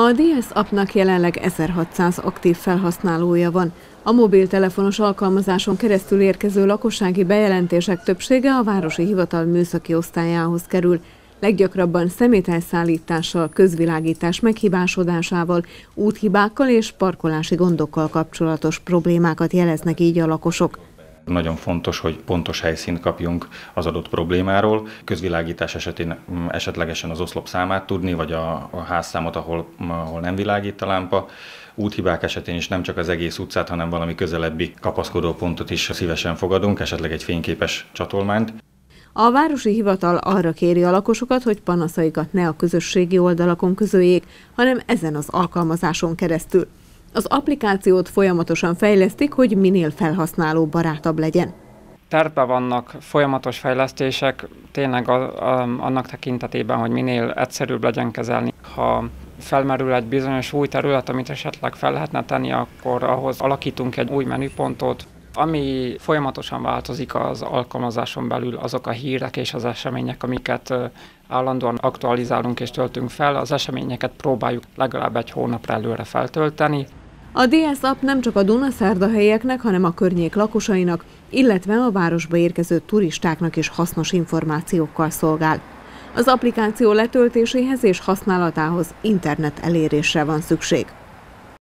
A DS appnak jelenleg 1600 aktív felhasználója van. A mobiltelefonos alkalmazáson keresztül érkező lakossági bejelentések többsége a városi hivatal műszaki osztályához kerül. Leggyakrabban szemételszállítással, közvilágítás meghibásodásával, úthibákkal és parkolási gondokkal kapcsolatos problémákat jeleznek így a lakosok. Nagyon fontos, hogy pontos helyszínt kapjunk az adott problémáról. Közvilágítás esetén esetlegesen az oszlop számát tudni, vagy a házszámot, ahol nem világít a lámpa. Úthibák esetén is nem csak az egész utcát, hanem valami közelebbi kapaszkodópontot is szívesen fogadunk, esetleg egy fényképes csatolmányt. A városi hivatal arra kéri a lakosokat, hogy panaszaikat ne a közösségi oldalakon közöljék, hanem ezen az alkalmazáson keresztül. Az applikációt folyamatosan fejlesztik, hogy minél felhasználó barátabb legyen. Tervben vannak folyamatos fejlesztések, tényleg annak tekintetében, hogy minél egyszerűbb legyen kezelni. Ha felmerül egy bizonyos új terület, amit esetleg fel lehetne tenni, akkor ahhoz alakítunk egy új menüpontot. Ami folyamatosan változik az alkalmazáson belül, azok a hírek és az események, amiket állandóan aktualizálunk és töltünk fel. Az eseményeket próbáljuk legalább egy hónapra előre feltölteni. A DS app nem csak a dunaszerdahelyieknek, hanem a környék lakosainak, illetve a városba érkező turistáknak is hasznos információkkal szolgál. Az applikáció letöltéséhez és használatához internet elérésre van szükség.